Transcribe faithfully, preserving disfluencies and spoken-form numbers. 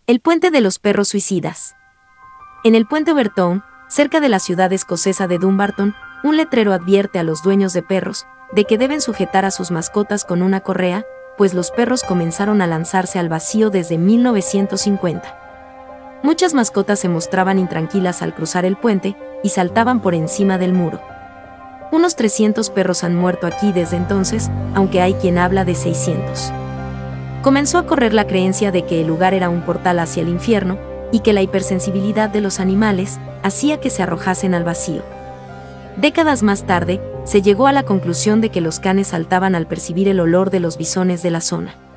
El puente de los perros suicidas. En el puente Overtoun, cerca de la ciudad escocesa de Dumbarton, un letrero advierte a los dueños de perros de que deben sujetar a sus mascotas con una correa, pues los perros comenzaron a lanzarse al vacío desde mil novecientos cincuenta. Muchas mascotas se mostraban intranquilas al cruzar el puente y saltaban por encima del muro. Unos trescientos perros han muerto aquí desde entonces, aunque hay quien habla de seiscientos. Comenzó a correr la creencia de que el lugar era un portal hacia el infierno y que la hipersensibilidad de los animales hacía que se arrojasen al vacío. Décadas más tarde, se llegó a la conclusión de que los canes saltaban al percibir el olor de los bisones de la zona.